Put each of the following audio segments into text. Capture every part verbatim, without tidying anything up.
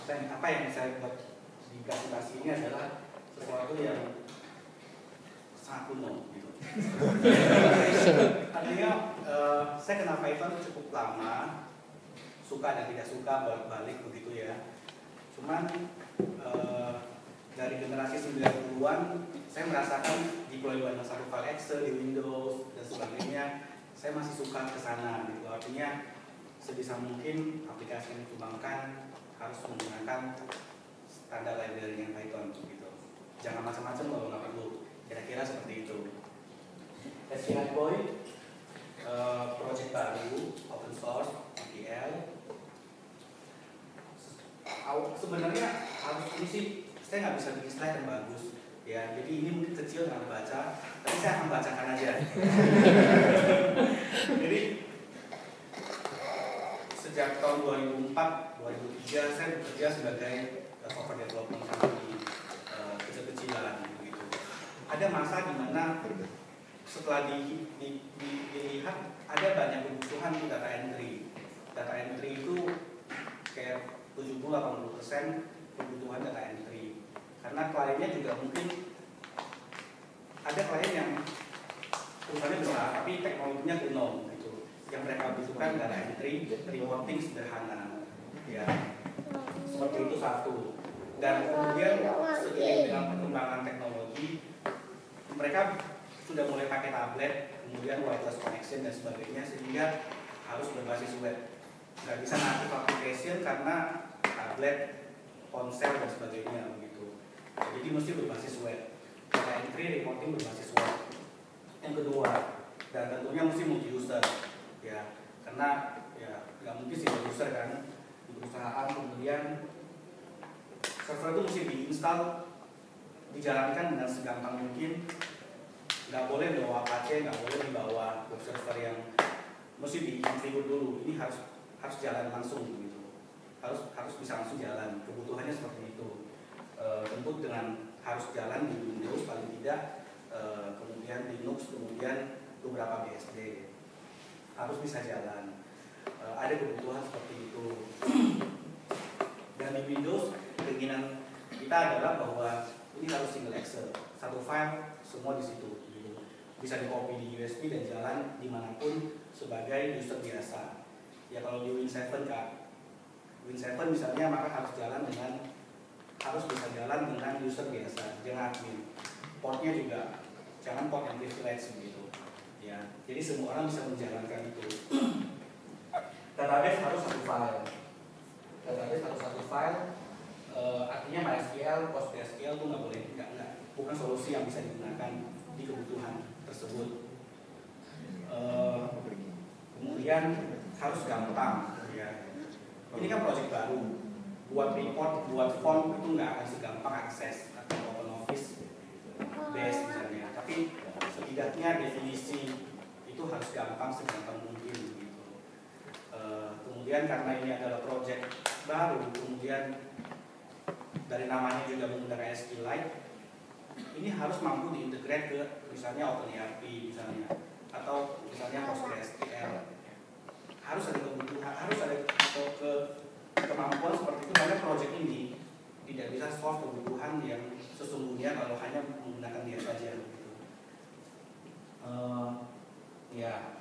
apa yang, apa yang saya buat di presentasi ini adalah sesuatu yang sangat kuno gitu. Artinya uh, saya kenal Python cukup lama, suka dan tidak suka balik-balik begitu ya. Cuman uh, dari generasi sembilan puluhan saya merasakan deploy banyak satu file Excel di Windows dan sebagainya, saya masih suka ke sana gitu. Artinya sebisa mungkin aplikasi yang dikembangkan harus menggunakan standar library yang Python gitu. Jangan macam-macam kalau nggak perlu. Kira-kira seperti itu. S Q L Boy, uh, project baru, open source, E T L. Sebenarnya harus ini sih, saya nggak bisa bikin slide yang bagus. Ya, jadi ini mungkin kecil nggak baca, tapi saya akan bacakan aja. Jadi sejak tahun dua ribu empat, dua ribu tiga saya bekerja sebagai software development company uh, kecil-kecilan begitu. Ada masa di mana setelah di, di, di, dilihat ada banyak kebutuhan untuk data entry. Data entry itu kayak tujuh puluh sampai delapan puluh persen kebutuhan data entry. Karena kliennya juga mungkin ada klien yang perusahaannya besar tapi teknologinya kuno gitu. Yang mereka butuhkan data entry, reporting sederhana. Ya, seperti itu satu. Dan kemudian seiring dengan perkembangan teknologi, mereka sudah mulai pakai tablet, kemudian wireless connection dan sebagainya, sehingga harus berbasis web. Nggak bisa native application karena tablet, ponsel dan sebagainya begitu. Jadi mesti berbasis web. Data entry, reporting berbasis web. Yang kedua, dan tentunya mesti multi user, ya, karena ya nggak mungkin single user kan di perusahaan. Kemudian server itu mesti diinstal, dijalankan dengan segampang mungkin. Nggak boleh bawa Apache, nggak boleh dibawa web server yang mesti dikonfigur dulu. Ini harus harus jalan langsung gitu. Harus harus bisa langsung jalan. Kebutuhannya seperti itu. E, tentu dengan harus jalan di Windows paling tidak, e, kemudian Linux, kemudian beberapa B S D harus bisa jalan. E, ada kebutuhan seperti itu. Dan di Windows keinginan kita adalah bahwa ini harus single Excel, satu file semua di situ. Bisa di copy di U S B dan jalan dimanapun sebagai user biasa. Ya kalau di Win tujuh Kak, Win tujuh misalnya maka harus jalan dengan harus bisa jalan dengan user biasa, jangan admin. Portnya juga jangan port yang privilege gitu. Ya, jadi semua orang bisa menjalankan itu. Database harus satu file. Database harus satu file. E, artinya MySQL, PostgreSQL itu nggak boleh, nggak nggak, bukan solusi yang bisa digunakan di kebutuhan tersebut. E, kemudian harus gampang, ya. Ini kan proyek baru. Buat report, buat form itu nggak akan segampang akses atau OpenOffice base misalnya. Tapi setidaknya definisi itu harus gampang segampang mungkin gitu. E, kemudian karena ini adalah proyek baru, kemudian dari namanya juga menggunakan SQLite, ini harus mampu diintegrate ke misalnya OpenERP misalnya, atau misalnya PostgreSQL. Harus ada kebutuhan, harus ada atau ke kemampuan seperti itu karena proyek ini tidak bisa solve kebutuhan yang sesungguhnya kalau hanya menggunakan dia saja. Gitu. Uh, ya.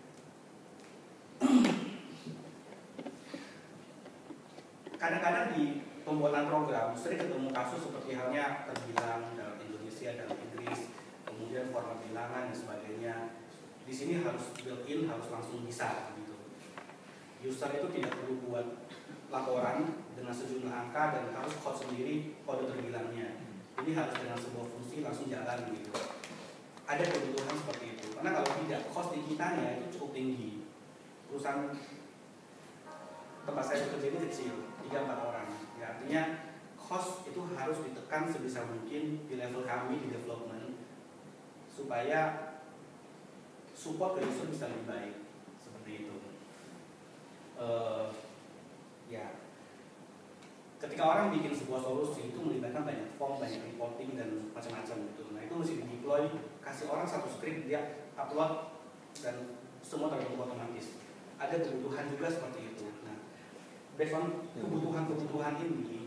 Kadang-kadang di pembuatan program sering ketemu kasus seperti halnya terbilang dalam Indonesia, dalam Inggris, kemudian format bilangan dan sebagainya. Di sini harus built-in, harus langsung bisa gitu. User itu tidak perlu buat laporan dengan sejumlah angka dan harus code sendiri kode terbilangnya. Ini harus dengan sebuah fungsi langsung jalan gitu. Ada kebutuhan seperti itu. Karena kalau tidak, cost di kitanya itu cukup tinggi. Perusahaan tempat saya bekerja ini kecil, tiga sampai empat orang. Ya, artinya cost itu harus ditekan sebisa mungkin di level kami di development supaya support ke user bisa lebih baik. Seperti itu. Uh, ya, ketika orang bikin sebuah solusi itu melibatkan banyak form, banyak reporting dan macam-macam gitu. Nah itu mesti di deploy, kasih orang satu script dia upload dan semua terbentuk otomatis. Ada kebutuhan juga seperti itu. Nah, based on kebutuhan-kebutuhan ini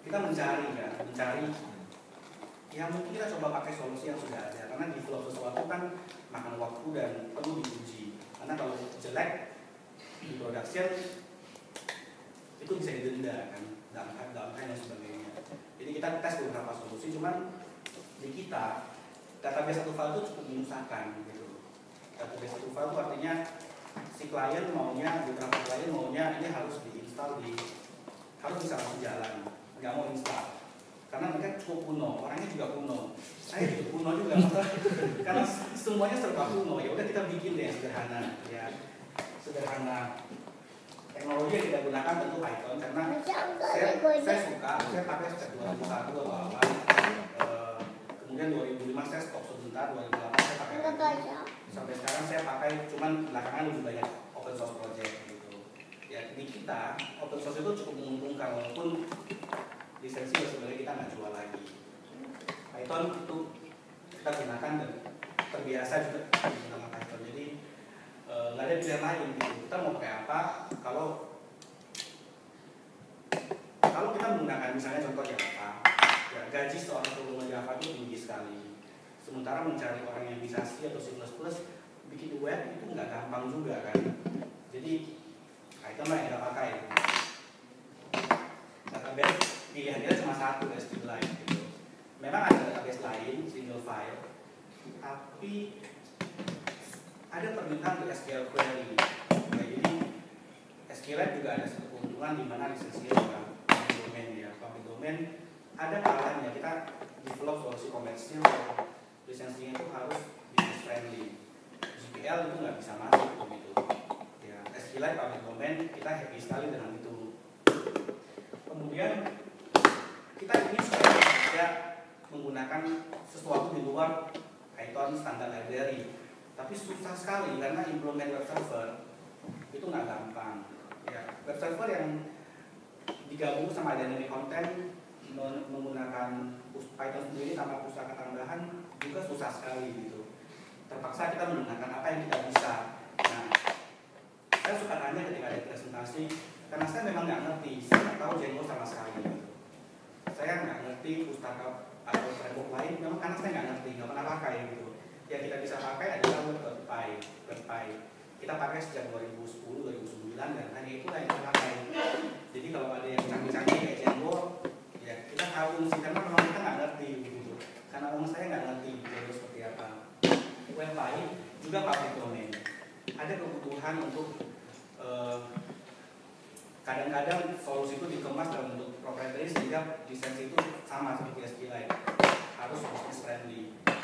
kita mencari ya, mencari ya mungkin kita coba pakai solusi yang sudah ada, karena develop sesuatu kan makan waktu dan perlu diuji. Karena kalau jelek di production itu bisa didenda kan, dalam dalam hal dan sebagainya. Jadi kita tes beberapa solusi, cuman di kita database satu file itu cukup menyusahkan gitu. Database satu file itu artinya si klien maunya, beberapa klien maunya ini harus diinstal di, harus bisa langsung jalan, nggak mau install karena mereka cukup kuno, orangnya juga kuno, saya juga kuno juga karena semuanya serba kuno. Ya udah kita bikin deh yang sederhana, ya sederhana. Teknologi yang kita gunakan tentu Python karena saya, saya suka, saya pakai sejak dua ribu satu atau awal, e, kemudian dua ribu lima saya stop sebentar, dua ribu delapan saya pakai lagi, sampai sekarang saya pakai, cuman belakangan lebih banyak open source project gitu. Ya di kita open source itu cukup menguntungkan walaupun lisensi ya sebenarnya kita nggak jual lagi. Python itu kita gunakan dan terbiasa juga menggunakan Python, jadi nggak e, ada pilihan lain gitu. Kita mau pakai apa? Kalau kalau kita menggunakan misalnya contoh Java, ya, gaji seorang programmer Java itu tinggi sekali. Sementara mencari orang yang bisa C atau C plus plus bikin web itu nggak gampang juga kan. Jadi Python lah yang kita pakai. Database pilihannya cuma satu, SQLite gitu. Memang ada database lain, single file, tapi ada permintaan untuk S Q L query. Ya, jadi SQLite juga ada satu keuntungan di mana lisensinya juga public domain ya. Public domain ada kalanya kita develop solusi komersil, lisensinya itu harus business friendly. G P L itu nggak bisa masuk begitu. Ya, SQLite public domain, kita happy sekali dengan itu. Kemudian kita ingin supaya tidak menggunakan sesuatu di luar Python standar library, tapi susah sekali karena implement web server itu nggak gampang. Ya, web server yang digabung sama dynamic content menggunakan Python sendiri tanpa pustaka tambahan juga susah sekali gitu. Terpaksa kita menggunakan apa yang kita bisa. Nah, saya suka tanya ketika ada presentasi, karena saya memang nggak ngerti, saya nggak tahu Django sama sekali. Gitu. Saya nggak ngerti pustaka atau framework lain, memang karena saya nggak ngerti, nggak pernah pakai gitu. Yang kita bisa pakai adalah WebPy, WebPy. Kita pakai sejak dua ribu sepuluh, dua ribu sembilan dan hanya itu yang kita pakai. Jadi kalau ada yang canggih-canggih kayak Django, ya kita tahu sih, karena memang kita nggak ngerti gitu. Karena memang saya nggak ngerti Django seperti apa. WebPy juga public domain. Ada kebutuhan untuk kadang-kadang uh, solusi itu dikemas dalam bentuk proprietary sehingga lisensi itu sama seperti SQLite, harus business friendly.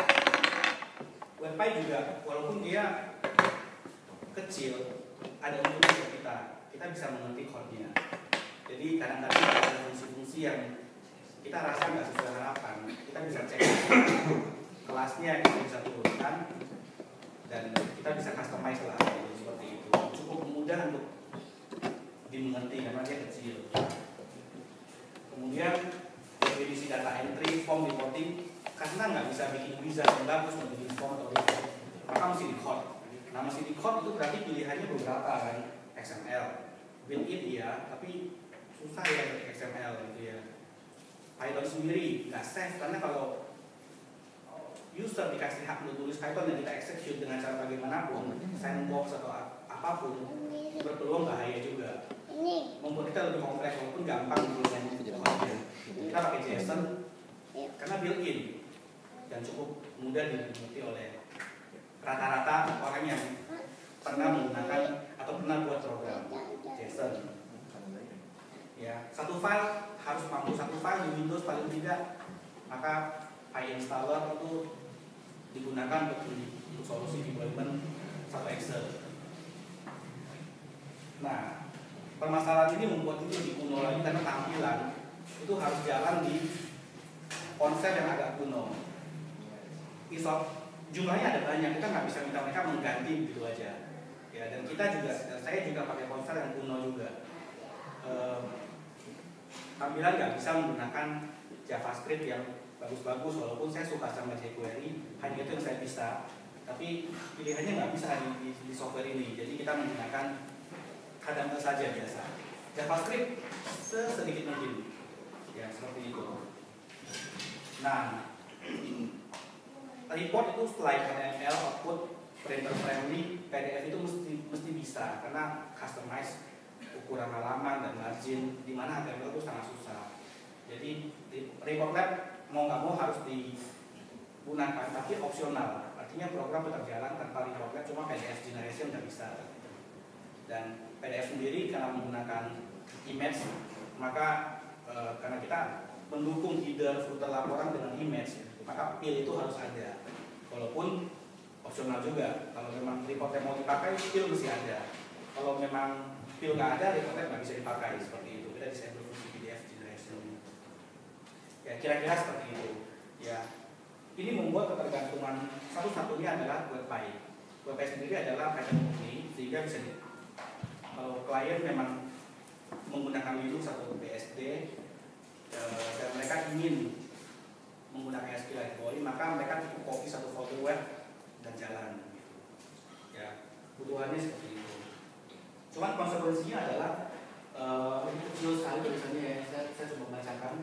WebPy juga walaupun dia kecil, ada untungnya untuk kita. Kita bisa mengerti code-nya. Jadi kadang-kadang ada fungsi-fungsi yang kita rasa nggak sesuai harapan, kita bisa cek kelasnya, kita bisa turunkan dan kita bisa customize lah seperti itu. Cukup mudah untuk dimengerti karena dia kecil. Kemudian definisi data entry, form reporting, karena nggak bisa bikin wizard yang bagus untuk bikin form atau report, maka mesti di code. Nah mesti di code itu berarti pilihannya beberapa kan, X M L, built-in iya, tapi susah ya ketik X M L gitu ya. Python sendiri nggak safe karena kalau user dikasih hak untuk tulis Python dan kita execute dengan cara bagaimanapun, sandbox atau apapun, berpeluang bahaya juga. Membuat kita lebih kompleks walaupun gampang tulisnya. Kita pakai JSON karena built-in dan cukup mudah dimengerti oleh rata-rata orang yang pernah menggunakan atau pernah buat program JSON. Ya, satu file harus mampu satu file di Windows paling tidak, maka PyInstaller itu digunakan untuk, untuk solusi deployment satu Excel. Nah, permasalahan ini membuat itu lebih kuno lagi karena tampilan itu harus jalan di konsep yang agak kuno. Isop jumlahnya ada banyak, kita nggak bisa minta mereka mengganti begitu aja. Ya, dan kita juga, dan saya juga pakai konsep yang kuno juga. E, tampilan nggak bisa menggunakan JavaScript yang bagus-bagus, walaupun saya suka sama jQuery, hanya itu yang saya bisa. Tapi pilihannya nggak bisa di, di, di software ini, jadi kita menggunakan H T M L saja biasa. JavaScript sesedikit mungkin. Ya seperti itu. Nah, report itu selain H T M L, output, printer friendly, P D F itu mesti mesti bisa karena customize ukuran halaman dan margin, di mana H T M L itu sangat susah. Jadi report lab mau nggak mau harus digunakan, tapi opsional. Artinya program tetap jalan tanpa report lab, cuma P D F generation nggak bisa. Dan P D F sendiri karena menggunakan image, maka e, karena kita mendukung header, footer laporan dengan image, maka pil itu harus ada. Walaupun opsional juga. Kalau memang reportnya mau dipakai, pil mesti ada. Kalau memang pil nggak ada, reportnya nggak bisa dipakai. Seperti itu. Kita disable fungsi P D F generation. Ya kira-kira seperti itu. Ya, ini membuat ketergantungan satu-satunya adalah WebPy. WebPy sendiri adalah Python murni, sehingga bisa di, kalau klien memang menggunakan Linux atau B S D e, dan mereka ingin menggunakan SQLite Boy, maka mereka cukup copy satu folder web dan jalan. Ya, kebutuhannya seperti itu. Cuman konsekuensinya adalah uh, ini kecil sekali tulisannya ya. Saya, saya coba bacakan.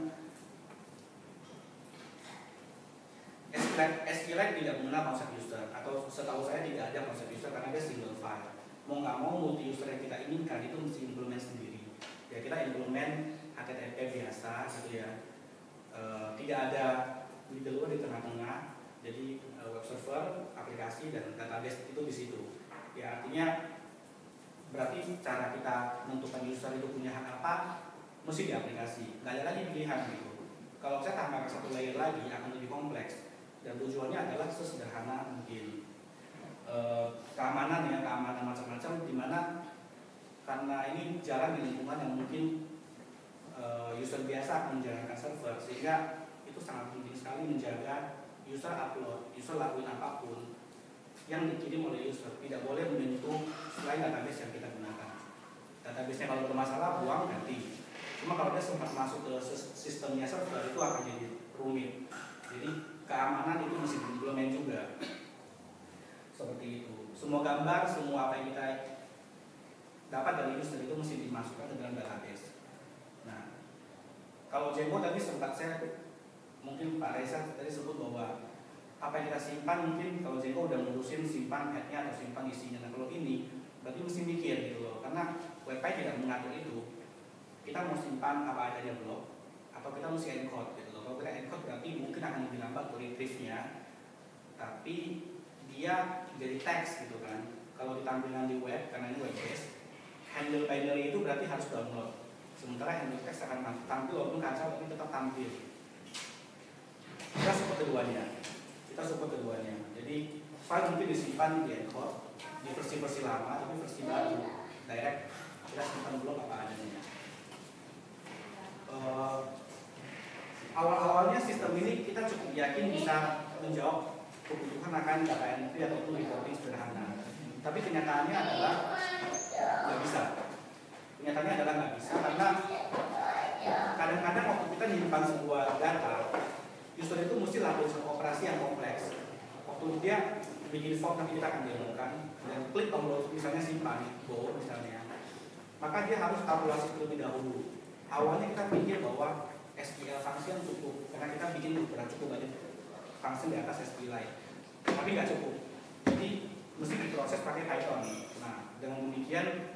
SQLite, SQLite tidak mengenal konsep user, atau setahu saya tidak ada konsep user karena dia single file. Mau nggak mau multi user yang kita inginkan itu mesti implement sendiri. Ya kita implement H T T P biasa gitu ya. Uh, tidak ada middleware di tengah-tengah, jadi uh, web server, aplikasi dan database itu di situ. Ya artinya berarti cara kita menentukan user itu punya hak apa mesti di aplikasi. Nggak ada lagi pilihan gitu. Kalau saya tambahkan satu layer lagi akan lebih kompleks dan tujuannya adalah sesederhana mungkin. Uh, keamanan ya keamanan macam-macam di mana karena ini jalan di lingkungan yang mungkin uh, user biasa akan menjalankan server, sehingga itu sangat penting sekali menjaga user upload, user lakuin apapun yang dikirim oleh user, tidak boleh menyentuh selain database yang kita gunakan. Database-nya kalau bermasalah buang ganti. Cuma kalau dia sempat masuk ke sistemnya server itu akan jadi rumit. Jadi keamanan itu mesti diimplement juga. Seperti itu. Semua gambar, semua apa yang kita dapat dari user itu mesti dimasukkan ke dalam database. Nah, kalau Django tadi sempat saya mungkin Pak Reza tadi sebut bahwa apa yang kita simpan mungkin kalau Django udah ngurusin simpan headnya atau simpan isinya. Nah kalau ini berarti mesti mikir gitu loh, karena WebPy tidak mengatur itu. Kita mau simpan apa adanya blok atau kita mesti encode gitu loh. Kalau kita encode berarti mungkin akan lebih lambat retrieve-nya, tapi dia jadi teks gitu kan. Kalau ditampilkan di web karena ini web based, handle binary itu berarti harus download. Sementara handle text akan tampil walaupun kacau tapi tetap tampil. Kita support keduanya. Kita support keduanya. Jadi file mungkin disimpan di encode di versi-versi lama, tapi versi baru direct kita simpan blok apa adanya. Uh, awal-awalnya sistem ini kita cukup yakin bisa menjawab kebutuhan akan data entry ataupun reporting sederhana. Tapi kenyataannya adalah nggak bisa. Kenyataannya adalah nggak bisa karena kadang-kadang waktu kita nyimpan sebuah data, user itu mesti lakukan operasi yang kompleks. Waktu dia bikin form nanti kita akan demokan dan klik tombol misalnya simpan, go misalnya, maka dia harus kalkulasi terlebih dahulu. Awalnya kita pikir bahwa S Q L function cukup karena kita bikin beberapa cukup banyak function di atas SQLite, tapi nggak cukup. Jadi mesti diproses pakai Python. Nah dengan demikian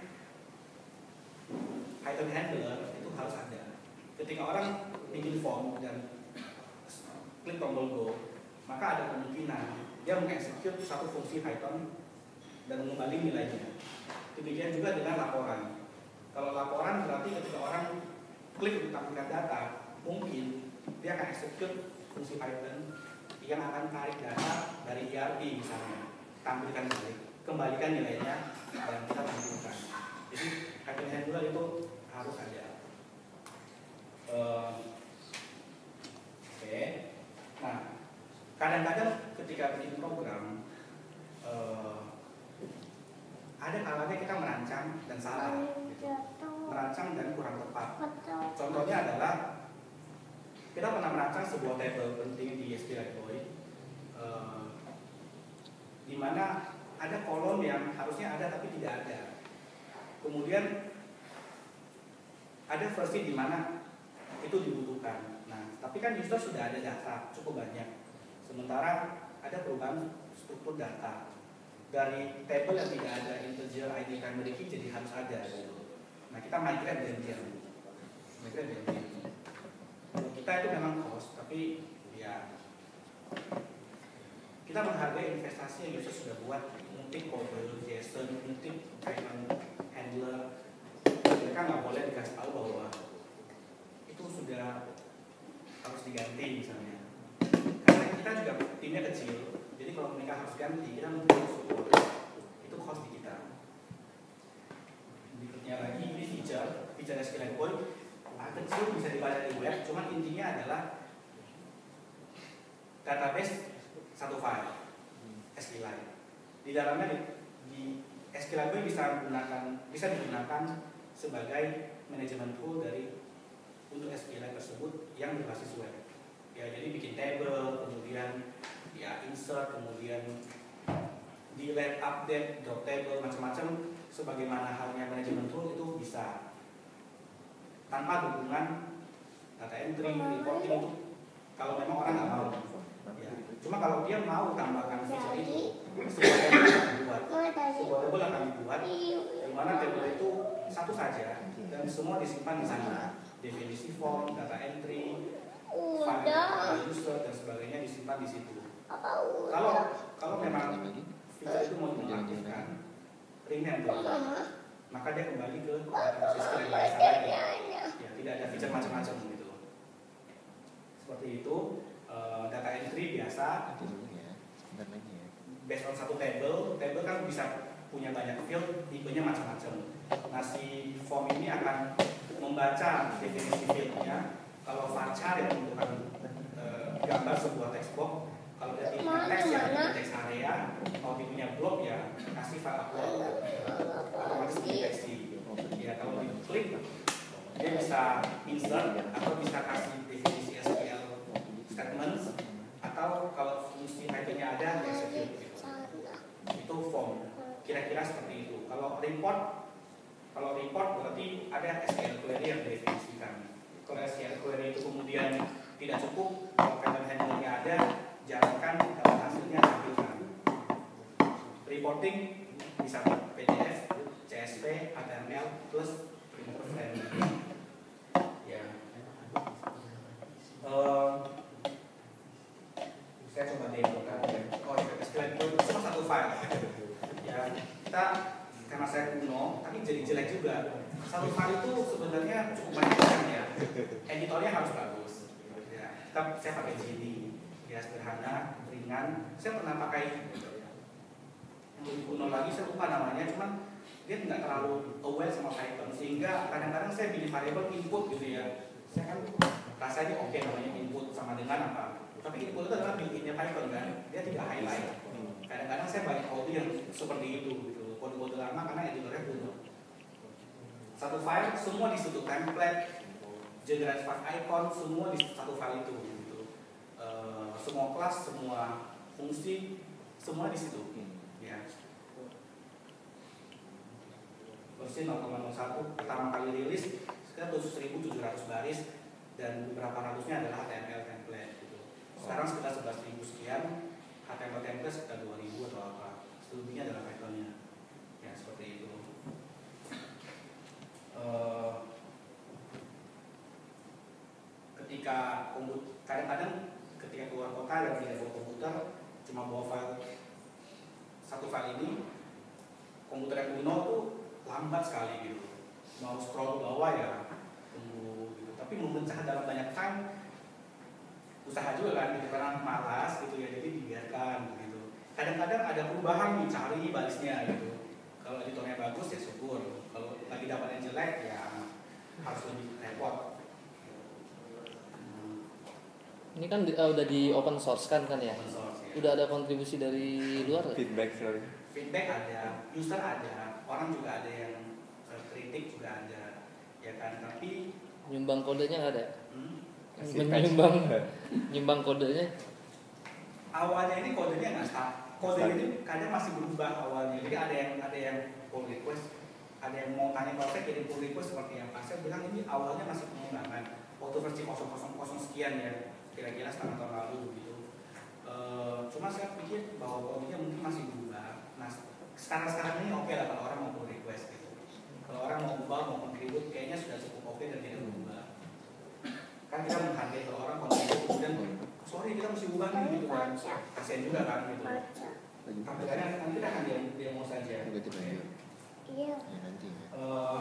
Python handler itu harus ada. Ketika orang bikin form dan klik tombol go, maka ada kemungkinan dia mengeksekut satu fungsi Python dan mengembalikan nilainya. Demikian juga dengan laporan. Kalau laporan berarti ketika orang klik untuk tampilkan data, mungkin dia akan eksekut fungsi Python yang akan tarik data dari E R P misalnya, tampilkan balik, kembalikan nilainya dan kita tampilkan. Jadi Python handler itu harus ada. Uh, Oke. Okay. Nah, kadang-kadang ketika bikin program uh, ada kalanya kita merancang dan salah gitu. Merancang dan kurang tepat. Contohnya adalah kita pernah merancang sebuah table penting di SQLite Boy uh, di mana ada kolom yang harusnya ada tapi tidak ada. Kemudian ada versi di mana itu dibutuhkan. Nah, tapi kan user sudah ada data cukup banyak. Sementara ada perubahan struktur data dari table yang tidak ada integer I D primary key jadi harus ada. Nah, kita migrate gantian. Migrate gantian. Kalau kita itu memang cost, tapi ya kita menghargai investasi yang user sudah buat, ngetik kode JSON, ngetik payment handler. Mereka nggak boleh dikasih tahu bahwa itu sudah harus diganti misalnya. Karena kita juga timnya kecil, jadi kalau mereka harus ganti, kita mungkin harus support. Itu cost di kita. Berikutnya lagi, ini feature, feature S Q L Endpoint. Nah, kecil bisa dibaca di web, cuman intinya adalah database satu file SQLite. Di dalamnya di, di SQLite bisa digunakan bisa digunakan sebagai manajemen tool dari untuk SQLite tersebut yang berbasis web. Ya, jadi bikin table, kemudian ya insert, kemudian delete, update, drop table, macam-macam sebagaimana halnya manajemen tool itu bisa tanpa dukungan data entry, reporting itu kalau memang orang nggak mau. Ya. Cuma kalau dia mau tambahkan feature itu, sebuah table akan dibuat. Sebuah table akan dibuat, di mana table itu satu saja dan semua disimpan di sana. Definisi form, data entry, file user dan sebagainya disimpan di situ. Kalau kalau memang feature itu mau diaktifkan, rename dulu, maka dia kembali ke database yang biasa lagi. Ya, tidak ada feature macam-macam gitu. Seperti itu. Uh, data entry biasa based on satu table, table kan bisa punya banyak field, tipenya macam-macam. Nah, si form ini akan membaca definisi fieldnya. Kalau varchar yang membutuhkan uh, gambar sebuah text box, kalau dia tipenya teks ya di text area, kalau tipenya block ya kasih file upload, otomatis dideteksi. Ya, kalau diklik dia bisa insert atau bisa kasih definisi S Q L statements, atau kalau fungsi typingnya ada ya execute gitu. Itu form kira-kira seperti itu. Kalau report kalau report berarti ada S Q L query yang didefinisikan. Kalau S Q L query itu kemudian tidak cukup, kalau payment handlernya ada, jalankan dapat hasilnya tampilkan. Reporting bisa P D F, C S V, H T M L plus printer frame. Ya. Uh, saya coba demo kan. Oh, S Q L itu cuma satu file. Ya, kita karena saya kuno, tapi jadi jelek juga. Satu file itu sebenarnya cukup banyak ya. Editornya harus bagus. Ya, kita saya pakai G D, ya sederhana, ringan. Saya pernah pakai yang kuno lagi, saya lupa namanya, cuman dia tidak terlalu aware sama Python, sehingga kadang-kadang saya bikin variable input gitu ya. Saya kan rasanya oke okay, namanya input sama dengan apa. Tapi input itu adalah built-innya Python kan, dia tidak highlight. Kadang-kadang saya banyak kode yang seperti itu, gitu. Kode-kode lama karena editornya kuno. Satu file semua di situ, template, generate file icon, semua di satu file itu. Gitu. E, semua kelas, semua fungsi, semua di situ. Ya. Versi nol koma nol satu pertama kali rilis sekitar seribu tujuh ratus baris dan beberapa ratusnya adalah H T M L template. Gitu. Sekarang sekitar sebelas ribu sekian, H T M L template sekitar dua ribu atau apa. Selebihnya adalah Python-nya. Ya, seperti itu. Uh, ketika kadang-kadang ketika keluar kota dan tidak bawa komputer, cuma bawa file satu file ini, komputer yang kuno tuh lambat sekali gitu. Mau scroll ke bawah ya tunggu gitu. Tapi memecah dalam banyak time usaha juga kan gitu, karena malas gitu ya, jadi dibiarkan gitu. Kadang-kadang ada perubahan nih, cari barisnya gitu. Kalau editornya bagus ya syukur. Kalau lagi dapat yang jelek ya harus lebih repot. Hmm. Ini kan uh, udah di open source kan kan ya? Open source, ya. Udah ada kontribusi dari luar? Feedback sorry. Feedback ada, user ada, orang juga ada yang kritik juga ada, ya kan? Tapi nyumbang kodenya nggak ada? Hmm? Menyumbang nyumbang kodenya? Awalnya ini kodenya nggak start. Kode ini kadang masih berubah awalnya. Jadi ada yang ada yang pull request, ada yang mau tanya kalau saya kirim pull request seperti apa. Saya bilang ini awalnya masih pengembangan. Waktu waktu versi nol nol nol sekian ya, kira-kira setengah tahun lalu gitu. Uh, cuma saya pikir bahwa politiknya mungkin masih berubah. Nah sekarang-sekarang ini oke lah kalau orang mau pull request gitu. Kalau orang mau ubah, mau kontribut, kayaknya sudah cukup oke dan tidak berubah. Kan kita menghargai kalau orang kontribut kemudian sorry kita mesti ubah nih gitu kan, kasian juga kan gitu. Tampilannya nanti akan dia demo saja. Iya. Uh,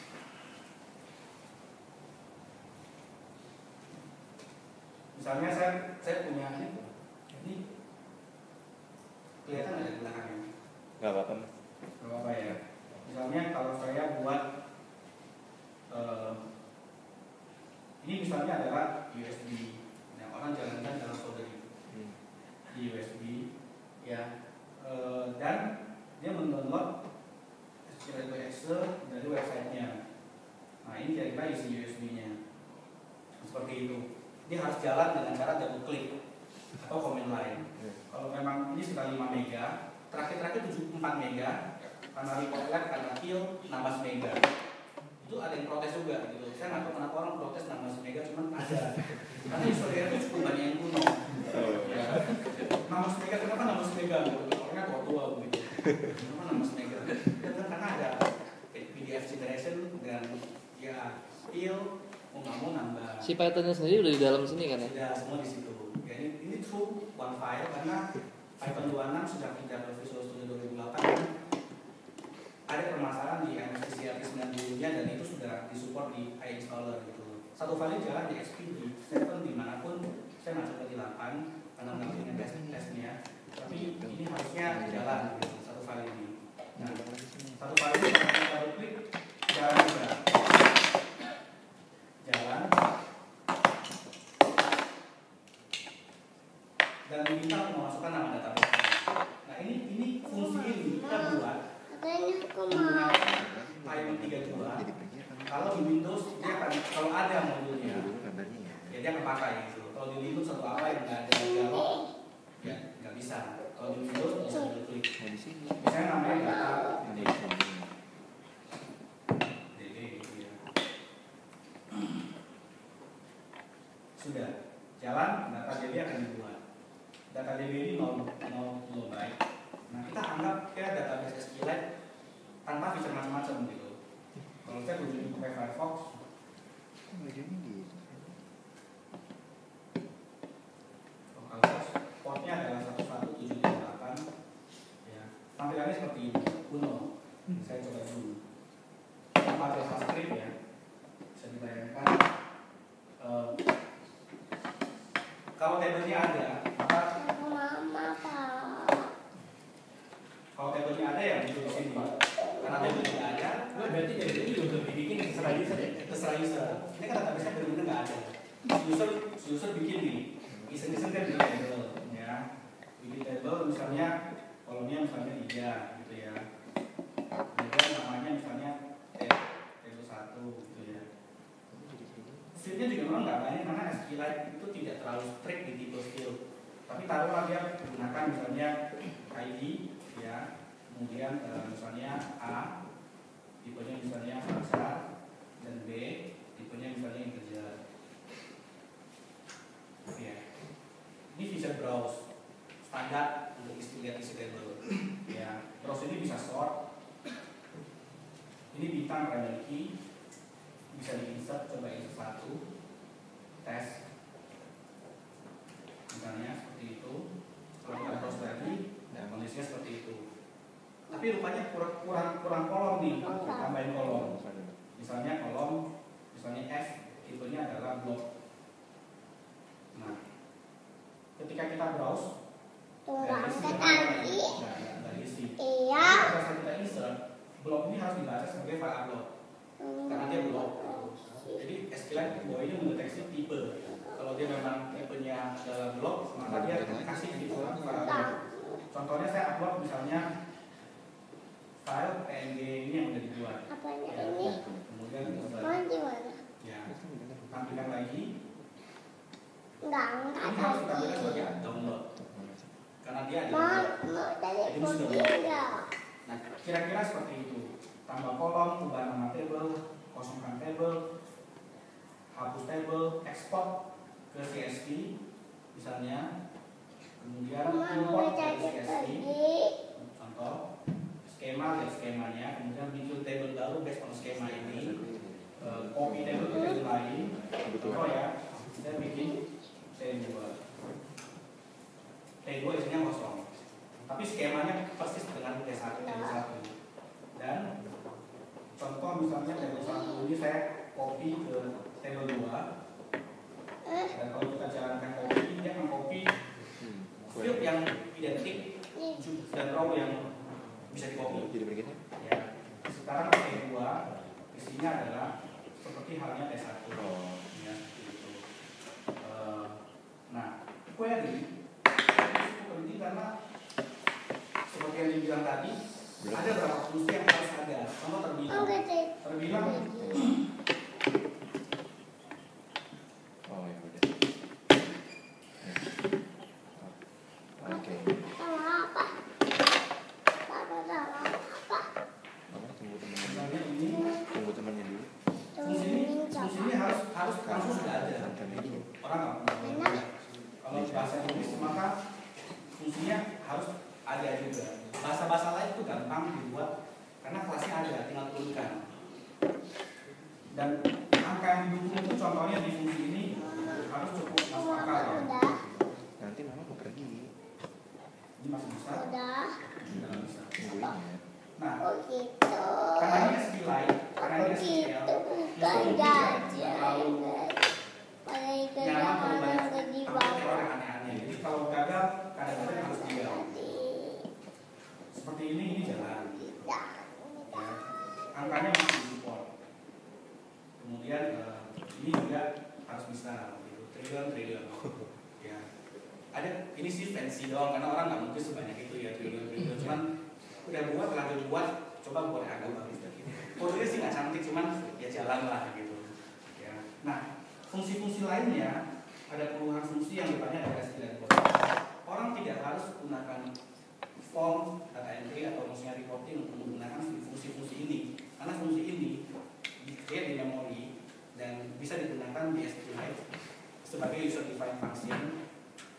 misalnya saya saya punya ini, ini kelihatan nggak di belakangnya? Nggak apa-apa. Nggak apa-apa ya. Misalnya kalau saya buat uh, ini misalnya adalah U S B. Nah orang jalankan dalam folder Hmm. di U S B ya, uh, dan dia mendownload S Q L Exe dari websitenya. Nah ini kira-kira isi U S B-nya seperti itu. Dia harus jalan dengan cara double klik atau command line. Kalau memang ini sudah lima mega, terakhir-terakhir tujuh puluh empat mega, karena report lag, karena kill nambah mega. Itu ada yang protes juga gitu. Saya nggak tahu kenapa orang protes nambah mega, cuman ada. Karena historia itu cukup banyak yang kuno. Ya. Nambah mega kenapa nambah mega? Orangnya tua-tua begitu. Kenapa nambah mega? Karena ada P D F generation dan ya kill mau nggak mau nambah. Si Pythonnya sendiri udah di dalam sini kan ya? Sudah semua di situ. Ya, ini, ini true one file karena Python dua puluh enam sudah pindah ke Visual Studio dua ribu delapan. Ada permasalahan di M S T C R T sembilan puluh-nya dan itu sudah disupport di iInstaller gitu. Satu file jalan di X P D, tujuh dimanapun. Saya nggak coba di delapan karena nggak punya tes tesnya. Tapi ini harusnya jalan gitu, satu file ini. Nah, satu file ini kalau kita baru klik jalan juga. Jalan dan diminta untuk memasukkan nama database. Nah ini ini fungsi ini kita buat menggunakan Python tiga puluh dua. Kalau di Windows dia akan, kalau ada modulnya ya dia akan pakai gitu. Kalau di Linux atau apa yang nggak ada dialog ya nggak bisa. Kalau di Windows bisa double klik. Misalnya namanya data D D gitu ya. Sudah jalan, data D B akan dibuat. Data D B ini nol kilobyte. Nah kita anggap kayak database SQLite tanpa feature macam-macam gitu. Kalau saya kunjungi ke Firefox, Localhost portnya adalah satu satu tujuh tiga delapan. Ya, tampilannya seperti ini, kuno. Saya coba dulu. Tanpa JavaScript ya, bisa dibayangkan. Uh, kalau tabelnya ada, maka kalau tabelnya ada ya muncul di sini. Karena tabel tidak ada, berarti tabel ini user dibikin terserah user ya. Terserah user. Ini kan database benar-benar nggak ada. User user bikin nih, iseng-iseng kan bikin tabel, ya. Bikin tabel misalnya kolomnya misalnya tiga gitu ya. Kemudian namanya misalnya tabel satu gitu ya. Fieldnya juga memang nggak banyak karena SQLite itu tidak terlalu strict di tipe field. Tapi taruhlah dia menggunakan misalnya I D ya, kemudian uh, misalnya A, tipenya misalnya bahasa, dan B, tipenya misalnya integer. Ya. Ini bisa browse standar untuk isi lihat isi table. Ya, browse ini bisa sort. Ini bintang primary key, bisa di-insert, coba insert satu, tes. Misalnya seperti itu. Kalau kita browse lagi, ya, kondisinya seperti itu. Tapi rupanya kurang kurang kurang kolom nih, tambahin kolom. Misalnya kolom, misalnya F, tipenya adalah block. Nah, ketika kita browse, dari isi dari isi. Iya. Pada saat kita insert, blok ini harus dibaca sebagai file upload, karena dia blok. Jadi SQLite bahwa ini mendeteksi tipe. Kalau dia memang tipenya adalah blok, maka dia kasih di file upload. Contohnya saya upload misalnya file P N G ini yang sudah dibuat. Apanya Ya, ini? kemudian Mau gimana? ya, tampilkan lagi. Enggak, enggak Ini harus tadi. ditampilkan sebagai download, karena dia ada Mau, blok. mau dari Jadi mesti putih download. enggak? Nah, kira-kira seperti itu. Tambah kolom, ubah nama table, kosongkan table. hapus table, ekspor ke C S V misalnya, kemudian import dari C S V, contoh skema dari skemanya, kemudian bikin table baru based on skema ini, uh, copy table ke table lain, contoh ya, kita bikin T dua, T dua isinya kosong, tapi skemanya persis dengan T satu, T satu, dan contoh misalnya table satu ini saya copy ke table dua, dan kalau kita jalankan copy, dia akan copy field yang identik dan row yang bisa di copy. Ya. Sekarang T dua isinya adalah seperti halnya T satu. Ya, gitu. Uh, nah, query itu penting karena seperti yang dibilang tadi, ada beberapa fungsi yang harus ada. Contoh terbilang, terbilang dan angka yang didukung itu contohnya di fungsi ini harus cukup masuk akal ya. Nanti mama mau pergi. Ini masih bisa? Udah. Tidak bisa. Nah, Nah, oh gitu. karena ini S Q L, karena Oh ini S Q L, gitu. Bukan justru gaji. tidak terlalu Pada itu nyaman kalau jangan banyak ke di teror bawah. yang aneh-aneh. Jadi kalau gagal, kadang-kadang harus diganti. Seperti ini, ini jalan. Ya. Angkanya masih support. Kemudian uh, ini juga harus bisa gitu, triliun triliun ya. Ada ini sih fancy doang karena orang nggak mungkin sebanyak itu ya triliun triliun. Cuman udah buat lagi buat, coba buat agak bagus gitu. Kodenya sih nggak cantik cuman ya jalan lah gitu. Ya. Nah fungsi-fungsi lainnya ada puluhan fungsi yang depannya ada sembilan kode. Orang tidak harus menggunakan form, data entry atau misalnya reporting untuk menggunakan fungsi-fungsi ini karena fungsi ini di-create di memori dan bisa digunakan di S Q L sebagai user defined function,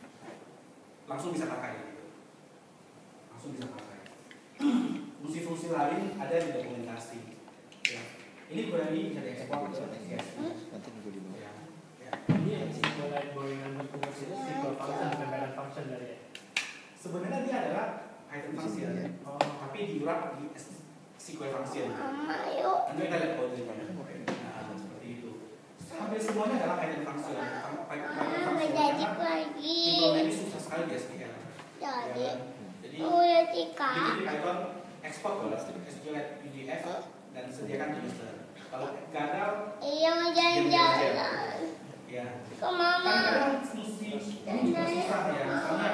langsung bisa pakai gitu. Langsung bisa pakai. Fungsi-fungsi lain ada di dokumentasi. Ya. Ini query bisa diekspor ke C S V. Nanti nunggu di bawah. Ya. Ya. Ini yang SQL boringan berfungsi itu SQL function, pembedahan function dari ya. Sebenarnya dia adalah item function, Oh, tapi diurap di S Q L function. Mama yuk. Nanti kita lihat kodenya. Nah, seperti itu. Hampir semuanya adalah item function. Item Mama function jadi karena lagi. implementasi susah sekali di S Q L. Jadi. Jadi Udah Tika. bikin di Python ekspor ke S Q L P D F dan sediakan di user. Kalau gagal, Iya mau jalan-jalan. ya. Ke mama. Kadang-kadang fungsi ini juga susah ya. Misalnya,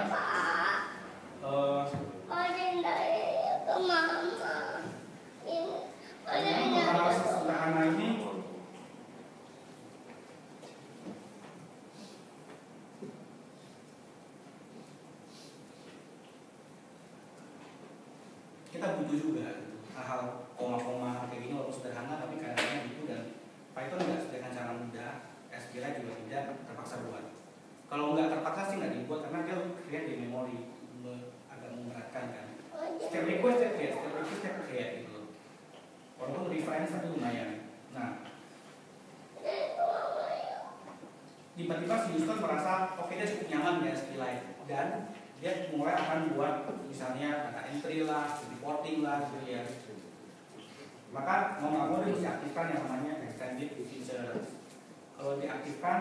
eh, Oh jalan ke mama. Ini. Oh Ini jalan. hal sederhana ini kita butuh juga gitu. Hal-hal koma-koma kayak gini walaupun sederhana tapi kadang-kadang butuh dan Python nggak sediakan cara mudah, S Q L juga tidak terpaksa buat. Kalau nggak terpaksa sih nggak dibuat karena dia create di memori, agak memberatkan kan. Setiap request dia create, setiap request dia create gitu. Walaupun reference tapi lumayan. Nah, tiba-tiba si user merasa oke okay, dia cukup nyaman ya S Q L dan dia mulai akan buat misalnya data entry lah, reporting lah gitu ya. Maka mau nggak mau dia mesti aktifkan yang namanya extended features. Kalau diaktifkan,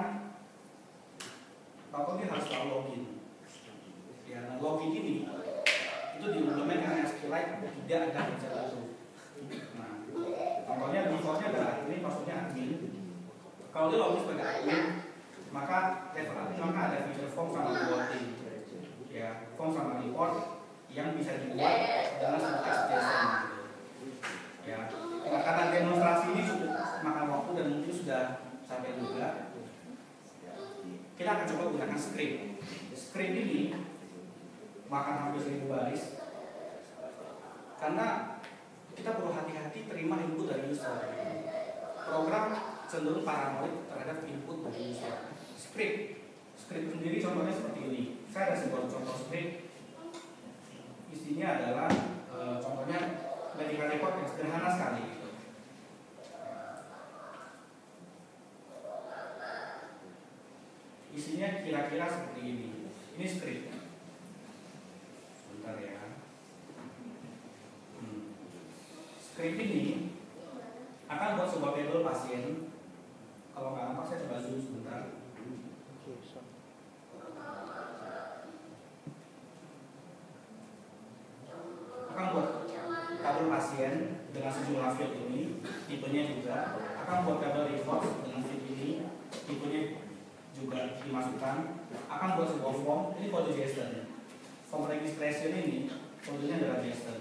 maka dia harus selalu login. Ya, nah login ini itu diimplement karena S Q L tidak ada feature itu. Nah, contohnya defaultnya adalah admin, maksudnya admin. Kalau dia login sebagai admin, maka level admin maka ada feature form sama reporting. Ya, form sama report yang bisa dibuat dengan syntax JSON gitu. Ya, nah, karena demonstrasi ini cukup makan waktu dan mungkin sudah sampai juga. Kita akan coba gunakan script. Script ini makan hampir seribu baris karena kita perlu hati-hati terima input dari user. Program C cenderung paranoid terhadap input dari user. Script, script sendiri contohnya seperti ini. Saya ada sebuah contoh script. Isinya adalah e, contohnya medical record yang sederhana sekali gitu. Isinya kira-kira seperti ini. Ini script. Sebentar ya. Hmm. Script ini akan buat sebuah tabel pasien. Kalau nggak nampak saya coba zoom sebentar. Akan buat tabel pasien dengan sejumlah field ini, tipenya juga. Akan buat tabel record dengan field ini, tipenya juga dimasukkan. Akan buat sebuah form. Ini kode JSON. Form registration ini kodenya adalah JSON.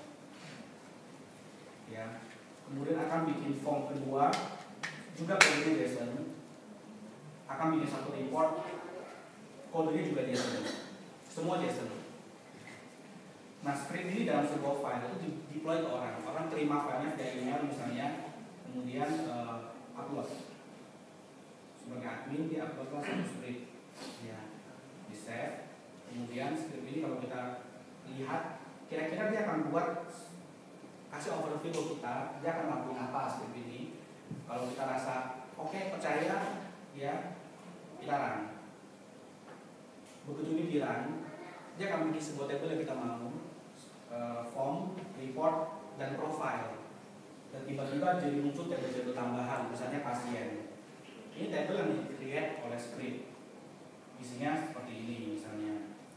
Ya. Kemudian akan bikin form kedua juga kodenya JSON. Akan bikin satu report kodenya juga JSON. Semua JSON. Nah, script ini dalam sebuah file itu di deploy ke orang. Orang terima filenya via email misalnya, kemudian uh, upload. Sebagai admin dia upload ke satu script. Ya, di save. Kemudian script ini kalau kita lihat, kira-kira dia akan buat kasih overview ke kita, dia akan lakuin apa script ini. Kalau kita rasa oke okay, percaya, ya kita run. Begitu ini di run, dia akan bikin sebuah table yang kita mau, uh, form, report, dan profile. Dan tiba-tiba jadi muncul table-table tambahan, misalnya pasien. Ini table yang di-create oleh script. Isinya seperti ini misalnya.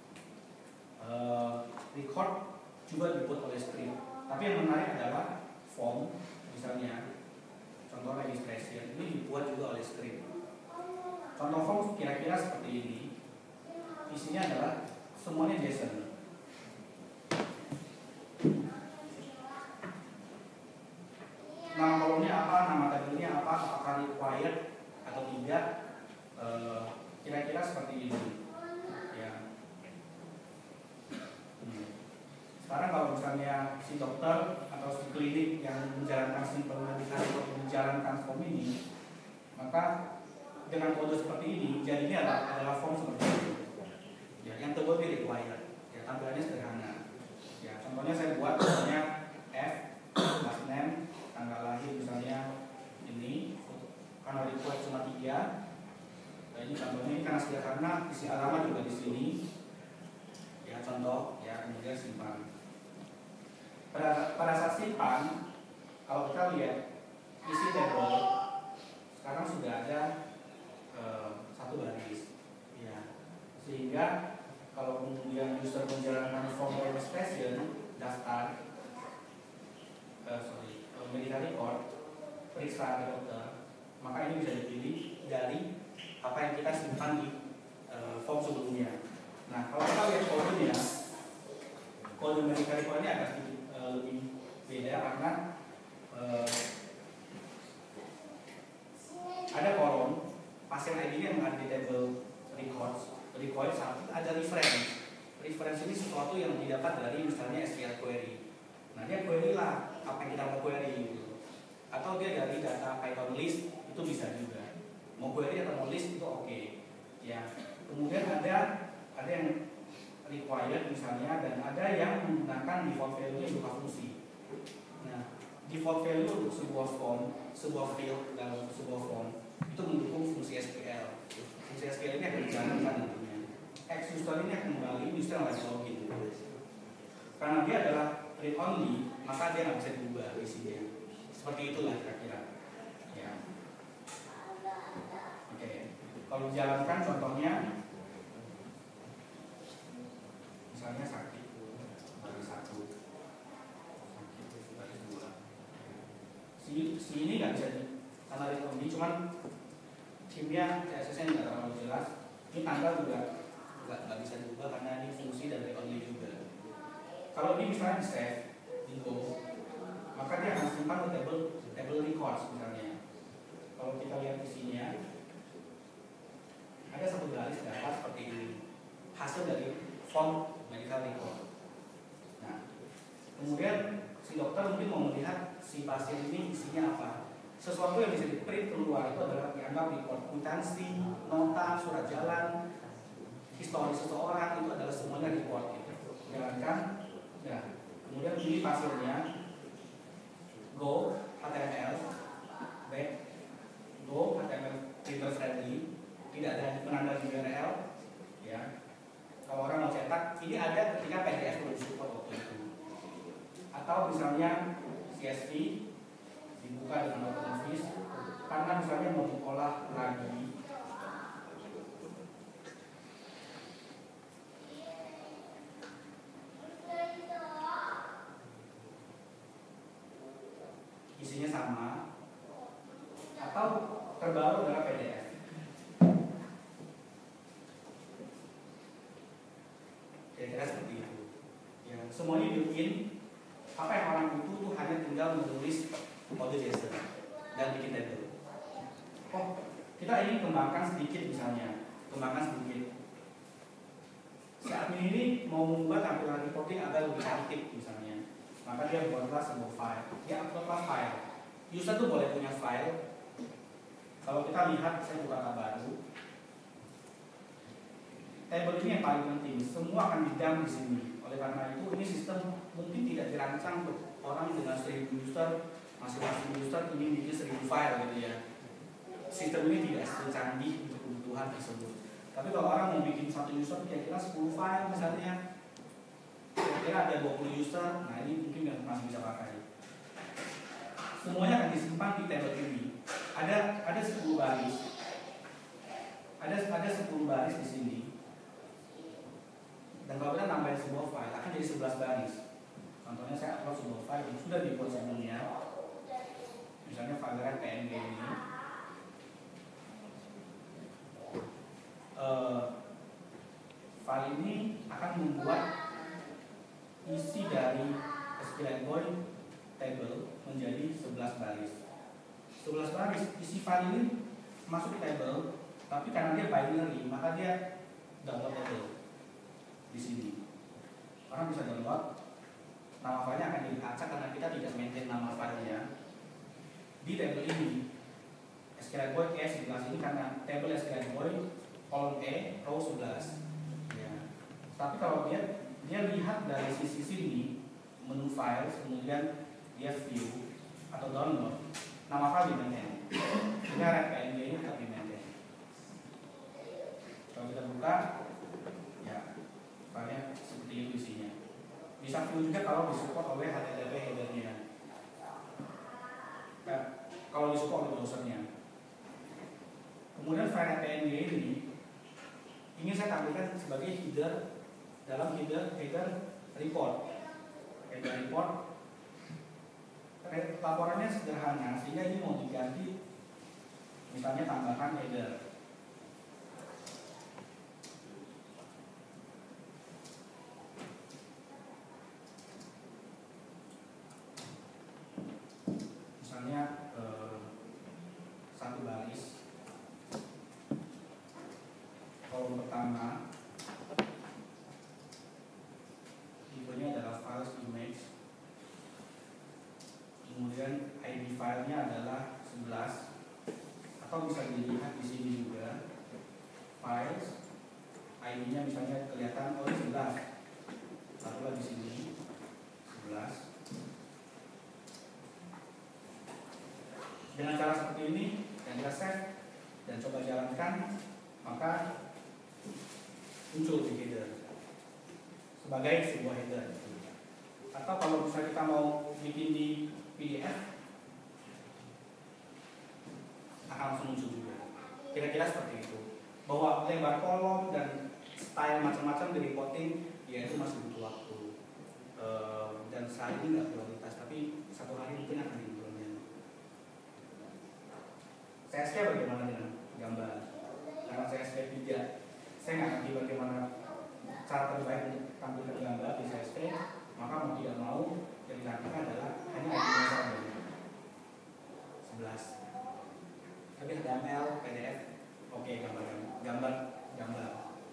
Uh, record juga dibuat oleh script. Tapi yang menarik adalah form, misalnya contoh registration ini dibuat juga oleh script. Contoh form kira-kira seperti ini. Isinya adalah semuanya JSON. Nama kolomnya apa, nama tabelnya apa, apakah required atau tidak, kira-kira e, seperti ini. Ya. Hmm. Sekarang kalau misalnya si dokter atau si klinik yang menjalankan simpel medical atau menjalankan form ini, maka dengan kode seperti ini jadinya adalah, adalah form seperti ini. Ya, yang tebal di required. Ya, tampilannya sederhana. Ya, contohnya saya buat misalnya F, last name, tanggal lahir misalnya ini, karena required cuma tiga. Nah, ini contohnya ini karena sederhana, isi alamat juga di sini. Ya, contoh, ya kemudian simpan. Pada, pada saat simpan, kalau kita lihat isi table sekarang sudah ada uh, satu baris, ya, sehingga kalau kemudian user menjalankan form registration daftar, uh, sorry, uh, medical record, periksa ke dokter, maka ini bisa dipilih dari apa yang kita simpan di uh, form sebelumnya. Nah, kalau kita lihat kodenya, kode medical record ini agak sedikit uh, lebih beda karena uh, ada kolom pasien I D-nya yang ada di table records, record satu ada reference. Reference ini sesuatu yang didapat dari misalnya S Q L query. Nah, dia query lah apa yang kita mau query gitu. Atau dia dari data Python list itu bisa juga. Mau query atau mau list itu oke. Okay. Ya. Kemudian ada ada yang required misalnya dan ada yang menggunakan default value berupa fungsi. Nah, default value untuk sebuah form, sebuah field dalam sebuah form itu mendukung fungsi S Q L. Fungsi S Q L ini akan dijalankan nantinya. X user ini akan kembali user yang lagi login. Karena dia adalah read only, maka dia nggak bisa diubah isinya. Seperti itulah kira-kira. Ya. Oke. Okay. Kalau dijalankan contohnya, misalnya sakit baris satu, sakit baris dua. Si, si ini nggak bisa di karena read only, cuman kimia C S S-nya nggak terlalu jelas. Ini tanggal juga nggak nggak bisa diubah karena ini fungsi dan read only juga. Kalau ini misalnya di save di Go, maka dia akan simpan ke table table records misalnya. Kalau kita lihat isinya, ada satu baris data seperti ini, hasil dari form medical record. Nah, kemudian si dokter mungkin mau melihat si pasien ini isinya apa. Sesuatu yang bisa di print keluar itu anggap report kwitansi, nota, surat jalan, histori seseorang, itu adalah semuanya report gitu. Jalankan, ya. Kemudian pilih passwordnya, go H T M L, back, go H T M L printer friendly, tidak ada penanda U R L, ya. Kalau orang mau cetak, ini ada ketika P D F belum support waktu itu. Atau misalnya C S V dibuka dengan OpenOffice, karena misalnya mau diolah lagi. Isinya sama, atau terbaru adalah P D F. Kira-kira seperti itu. Ya, semuanya built-in. Apa yang orang butuh tuh hanya tinggal menulis kode JSON dan bikin table. Oh, kita ingin kembangkan sedikit misalnya, kembangkan sedikit. Si admin ini mau membuat tampilan reporting agar lebih cantik misalnya, maka dia buatlah sebuah file. Dia uploadlah file. User tuh boleh punya file. Kalau kita lihat, saya buka tab baru. Table ini yang paling penting. Semua akan di-dump di sini. Oleh karena itu, ini sistem mungkin tidak dirancang untuk orang dengan seribu user, masing-masing user ingin bikin seribu file gitu ya. Sistem ini tidak secanggih untuk kebutuhan tersebut. Tapi kalau orang mau bikin satu user kira-kira sepuluh file misalnya, kira-kira ada dua puluh user, nah ini mungkin masih bisa pakai. Semuanya akan disimpan di table ini. Ada ada sepuluh baris. Ada ada sepuluh baris di sini. Dan kalau kita nambahin sebuah file akan jadi sebelas baris. Contohnya saya upload sebuah file yang sudah dibuat sebelumnya. Misalnya file P N G ini. Uh, file ini akan membuat isi dari SQL Boy table menjadi sebelas baris. sebelas baris isi file ini masuk ke table, tapi karena dia binary maka dia downloadable di sini. Orang bisa download, nama filenya akan diacak karena kita tidak maintain nama filenya di table ini. S Q L Boy E sebelas ini karena table S Q L Boy column E row sebelas. Ya. Tapi kalau dia dia lihat dari sisi sini menu file, kemudian dia view atau download, nama file di maintain. Ini red P N G ini tetap di maintain. Kalau kita buka, ya filenya seperti itu isinya. Bisa view juga kalau disupport oleh H T T P headernya. Eh, kalau disupport oleh browsernya. Kemudian file P N G ini ingin saya tampilkan sebagai header dalam header header report. Header report laporannya sederhana sehingga ini mau diganti, misalnya tambahkan header. Misalnya eh, satu baris, kolom pertama tipenya adalah files image, kemudian I D filenya adalah sebelas, atau bisa dilihat di sini juga files I D-nya misalnya kelihatan oh sebelas, taruhlah di sini sebelas. Dengan cara seperti ini yang kita save dan coba jalankan, maka muncul di header sebagai sebuah header. Atau kalau misalnya kita mau bikin di P D F, akan langsung muncul juga. Kira-kira seperti itu. Bahwa lebar kolom dan style macam-macam di reporting, ya itu masih butuh waktu. E, dan saat ini nggak prioritas, tapi satu hari mungkin akan diimplement. C S V bagaimana dengan gambar? Karena C S V tidak, saya nggak ngerti bagaimana cara terbaik untuk tampilkan gambar di C S V, maka mau tidak mau yang dilakukan adalah hanya I D saja sebelas. Tapi H T M L, P D F, oke okay, gambar, gambar, gambar.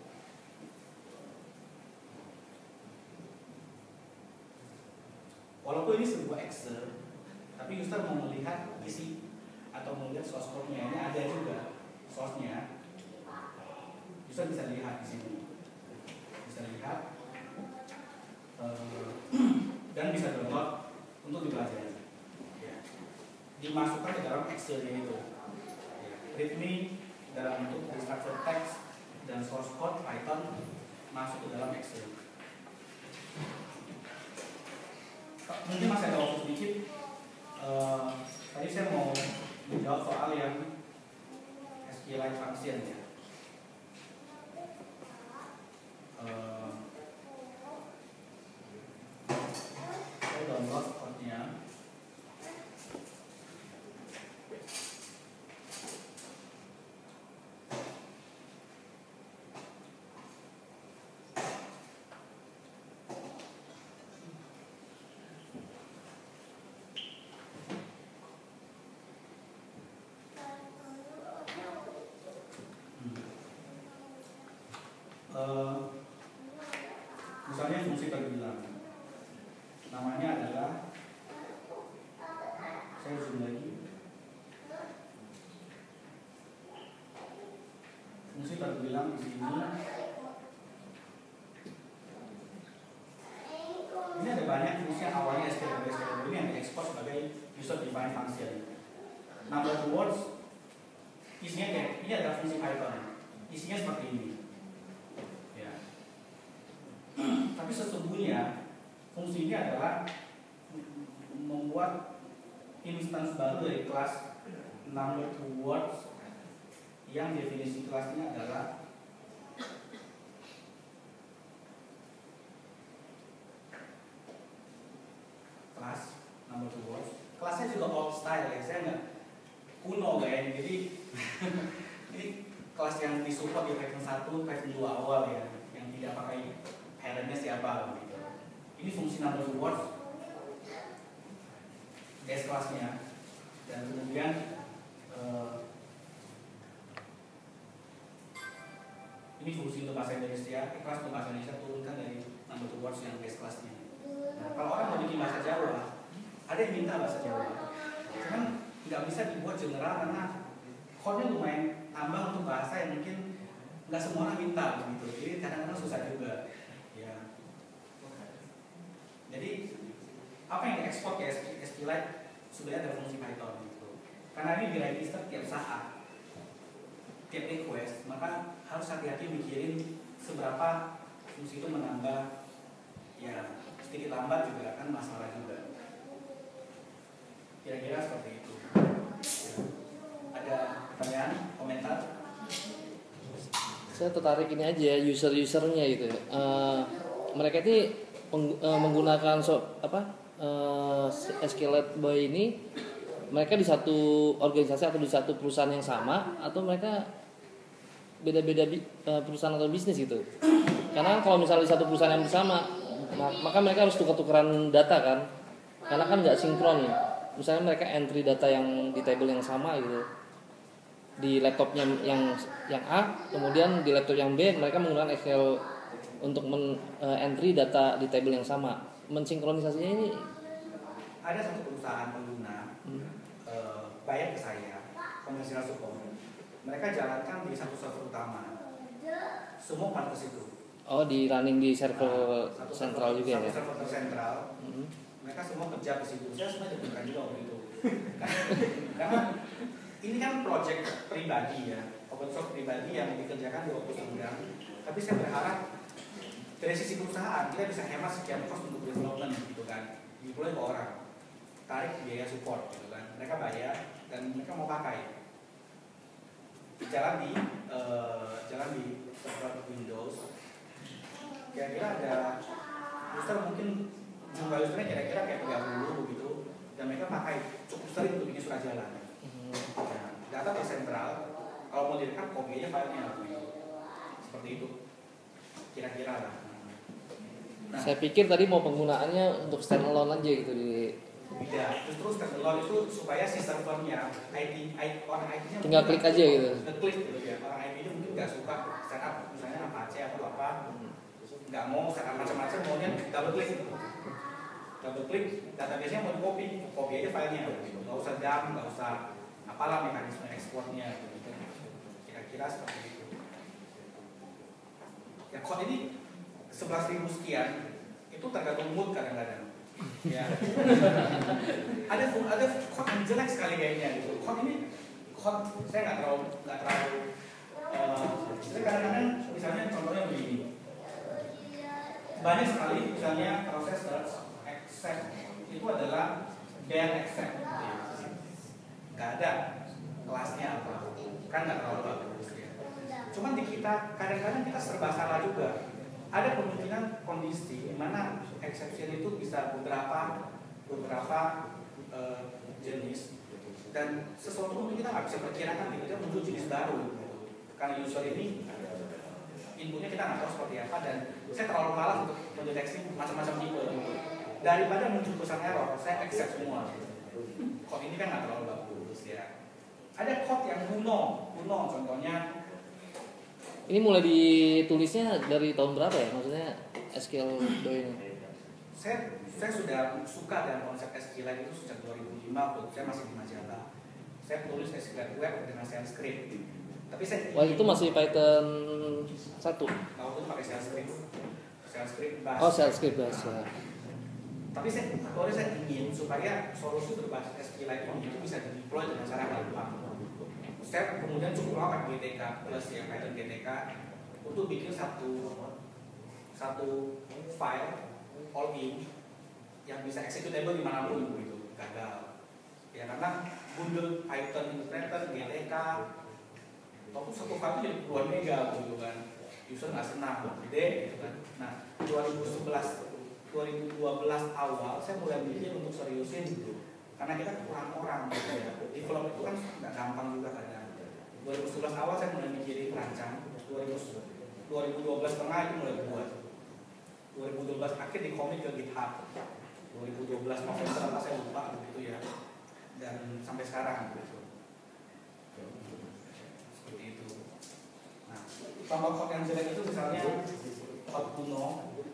Walaupun ini sebuah Excel, tapi user mau melihat isi atau melihat source code-nya ini ada juga. source-nya, user bisa lihat di sini, bisa lihat uh, dan bisa download untuk dipelajari. Ya. Dimasukkan ke dalam Excel-nya itu. Ya. Readme dalam bentuk structured text dan source code Python masuk ke dalam Excel. Mungkin masih ada waktu sedikit. Uh, tadi saya mau menjawab soal yang SQLite function ya. Uh, saya download code-nya. Uh, misalnya fungsi terbilang namanya adalah, saya zoom lagi, fungsi terbilang di sini ini ada banyak fungsi yang awalnya S Q L S Q L ini yang diekspor sebagai user defined function. Number of words isinya kayak ini adalah fungsi Python, isinya seperti ini. Tapi sesungguhnya fungsi ini adalah membuat instance baru dari kelas number of words yang definisi kelasnya adalah kelas number of words. Kelasnya juga old style ya, saya nggak kuno kayak jadi ini kelas yang disupport di Python satu, Python dua awal ya, yang tidak pakai parentnya siapa gitu. Ini fungsi number of words base kelasnya, dan kemudian uh, ini fungsi untuk bahasa Indonesia, kelas untuk bahasa Indonesia turunkan dari number of words yang base kelasnya. Nah, kalau orang mau bikin bahasa Jawa, ada yang minta bahasa Jawa, cuman nggak bisa dibuat general karena code-nya lumayan tambah untuk bahasa yang mungkin nggak semua orang minta gitu. Jadi kadang-kadang susah juga. Jadi apa yang diekspor ke SQLite sebenarnya ada fungsi Python gitu. Karena ini diregister tiap saat, tiap request, maka harus hati-hati mikirin seberapa fungsi itu menambah. Ya sedikit lambat juga kan masalah juga. Kira-kira seperti itu. Ya. Ada pertanyaan, komentar? Saya tertarik ini aja user-usernya gitu. Uh, mereka ini menggunakan so, apa uh, SQLite Boy ini, mereka di satu organisasi atau di satu perusahaan yang sama, atau mereka beda-beda uh, perusahaan atau bisnis gitu. Karena kalau misalnya di satu perusahaan yang bersama, maka mereka harus tukar-tukaran data kan, karena kan nggak sinkron. Misalnya mereka entry data yang di table yang sama gitu di laptopnya yang yang A, kemudian di laptop yang B mereka menggunakan Excel untuk men, uh, entry data di table yang sama. Mensinkronisasinya ini ada satu perusahaan pengguna hmm. uh, bayar ke saya komersial support. Mereka jalankan di satu server utama. Semua pada ke situ. Oh, di running di server nah, sentral server, juga satu ya. Server tersentral. Hmm. Mereka semua kerja ke situ. Saya sebenarnya bukan juga waktu itu. Karena ini kan project pribadi ya, open source pribadi yang dikerjakan di waktu senggang. Tapi saya berharap dari sisi perusahaan kita bisa hemat sekian cost untuk development gitu kan, dipulai ke orang, tarik biaya support gitu kan, mereka bayar dan mereka mau pakai. Jalan di uh, jalan di server Windows, kira-kira ada user mungkin jumlah usernya kira-kira kayak tiga puluh gitu, dan mereka pakai cukup sering untuk bikin surat jalan. Nah, data tersentral, kalau mau direkam copy aja filenya gitu. Seperti itu kira-kira lah. Nah, saya pikir tadi mau penggunaannya untuk standalone aja gitu di. Tidak, justru standalone itu supaya si servernya I T, I T orang I T-nya tinggal klik aja gitu. Klik gitu ya. Orang I T-nya mungkin nggak suka setup misalnya Apache atau apa, nggak mau setup macam-macam, maunya double klik gitu. Double klik, database-nya mau di copy, copy aja filenya gitu. Nggak usah dump, nggak usah apalah mekanisme ekspornya gitu. kira seperti itu. Ya code ini sebelas ribu sekian itu tergantung mood kadang-kadang. Ya. ada ada code yang jelek sekali kayaknya gitu. Code ini code saya nggak terlalu nggak terlalu. Uh, kadang-kadang misalnya contohnya begini. Banyak sekali misalnya proses search accept itu adalah bare accept. Nggak ada kelasnya apa, kan nggak terlalu bagus ya. Cuman di kita kadang-kadang kita serba salah juga. Ada kemungkinan kondisi di mana exception itu bisa beberapa beberapa uh, jenis dan sesuatu mungkin kita nggak bisa perkirakan gitu, dia muncul jenis baru gitu. Karena user ini inputnya kita nggak tahu seperti apa dan saya terlalu malas untuk mendeteksi macam-macam tipe. Daripada muncul pesan error, saya accept semua. Code ini kan nggak terlalu bagus ya. Ada code yang kuno, kuno contohnya. Ini mulai ditulisnya dari tahun berapa ya? Maksudnya S Q L Doi ini? Saya saya sudah suka dengan konsep S Q L itu sejak dua ribu lima waktu saya masih di majalah. Saya tulis S Q L web dengan shell script. Tapi saya waktu itu masih Python satu. Nah, waktu itu pakai shell script. Shell script bash. Oh, shell script bash ya. Tapi saya awalnya saya ingin supaya solusi berbasis S Q L itu bisa di-deploy dengan cara gampang. Saya kemudian cukup lama G T K plus ya Python G T K untuk bikin satu satu file all in yang bisa executable dimanapun gitu. Gagal. Ya karena bundle Python interpreter G T K waktu satu file jadi puluhan mega gitu kan. User nggak senang, gede gitu kan. Nah, dua ribu sebelas dua ribu dua belas awal saya mulai mikir untuk seriusin gitu. Karena kita kurang orang gitu ya. Develop itu kan nggak gampang juga kadang. dua ribu sebelas awal saya mulai mikirin rancang. dua ribu dua belas tengah itu mulai buat. dua ribu dua belas akhir di commit ke GitHub. dua ribu dua belas November apa saya lupa gitu ya. Dan sampai sekarang gitu. Seperti itu. Nah, contoh code yang jelek itu misalnya code kuno.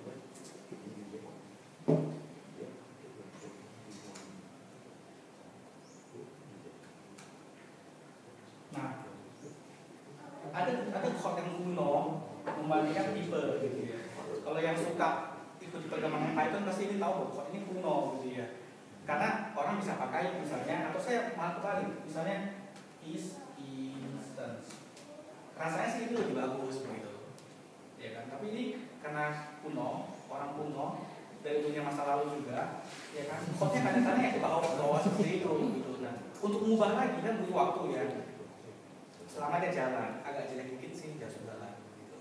Nah, ada ada code yang kuno membandingkan tipe gitu ya. Kalau yang suka ikut perkembangan Python pasti ini tahu bahwa code ini kuno gitu ya. Karena orang bisa pakai misalnya atau saya malah kebalik, misalnya is instance. Rasanya sih itu lebih bagus begitu. Ya kan? Tapi ini karena kuno, orang kuno dari dunia masa lalu juga, ya kan? Code-nya kadang-kadang ya ke bawah-bawah seperti itu gitu. Nah, untuk mengubah lagi kan butuh waktu ya. Selama dia jalan, agak jelek dikit sih, ya sudah lah. Gitu.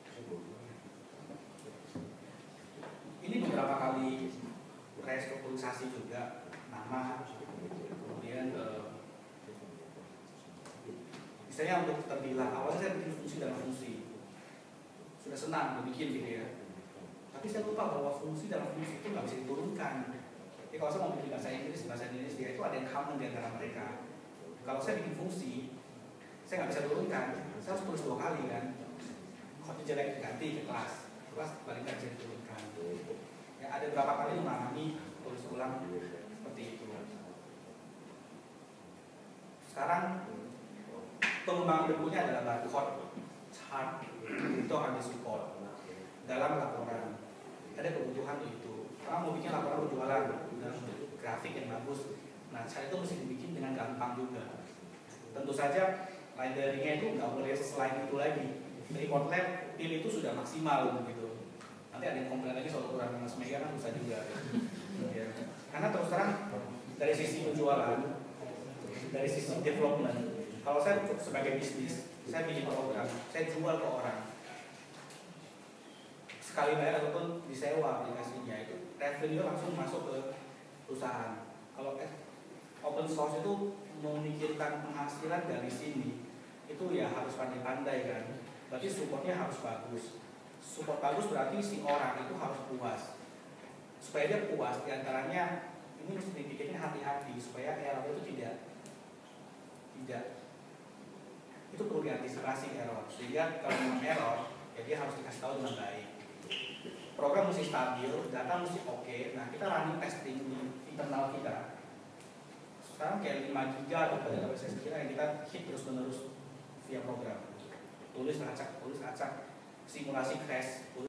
Ini beberapa kali restrukturisasi juga nama, kemudian uh, misalnya untuk terbilang awalnya saya bikin fungsi dalam fungsi, sudah senang bikin gitu ya. Tapi saya lupa bahwa fungsi dalam fungsi itu nggak bisa diturunkan. Jadi kalau saya mau bikin bahasa Inggris, bahasa Indonesia itu ada yang common di antara mereka. Kalau saya bikin fungsi saya nggak bisa turunkan, saya harus tulis dua kali kan. Kalau jelek ganti ke kelas, kelas balik lagi diturunkan. Ya ada berapa kali mengalami tulis ulang seperti itu. Sekarang pengembangan berikutnya adalah barcode chart itu akan disupport dalam laporan. Ada kebutuhan itu. Orang mau bikin laporan berjualan dalam grafik yang bagus. Nah, chart itu mesti dibikin dengan gampang juga. Tentu saja library-nya itu nggak boleh selain itu lagi. Dari Kotlin, pil itu sudah maksimal gitu. Nanti ada yang komplain lagi soal kurang enam mega kan bisa juga. Ya. Karena terus terang dari sisi penjualan, dari sisi development, kalau saya sebagai bisnis, saya bikin program, saya jual ke orang. Sekali bayar ataupun disewa aplikasinya itu revenue langsung masuk ke perusahaan. Kalau open source itu memikirkan penghasilan dari sini, itu ya harus pandai-pandai kan. Berarti supportnya harus bagus. Support bagus berarti si orang itu harus puas. Supaya dia puas, diantaranya ini mesti dipikirnya hati-hati supaya error itu tidak tidak itu perlu diantisipasi error. Sehingga kalau memang error, ya dia harus dikasih tahu dengan baik. Program mesti stabil, data mesti oke. Nah kita running testing di internal kita. Sekarang kayak lima giga atau database kita yang kita hit terus-menerus via program. tulis acak, tulis acak, simulasi crash, tulis